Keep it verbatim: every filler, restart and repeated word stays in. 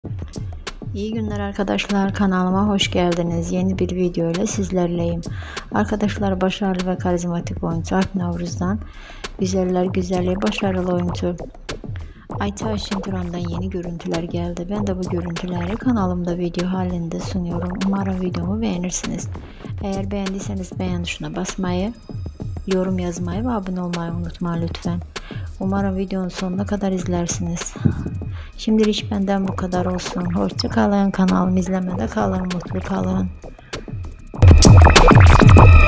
İyi günler arkadaşlar, kanalıma hoş geldiniz. Yeni bir video ile sizlerleyim. Arkadaşlar, başarılı ve karizmatik oyuncu Alp Navruz'dan güzeller güzeli başarılı oyuncu Ayça Ayşin Turan'dan yeni görüntüler geldi. Ben de bu görüntüleri kanalımda video halinde sunuyorum. Umarım videomu beğenirsiniz. Eğer beğendiyseniz beğen tuşuna basmayı, yorum yazmayı ve abone olmayı unutma lütfen. Umarım videonun sonuna kadar izlersiniz. Şimdilik benden bu kadar olsun. Hoşça kalın. Kanalımı izlemede kalın. Mutlu kalın.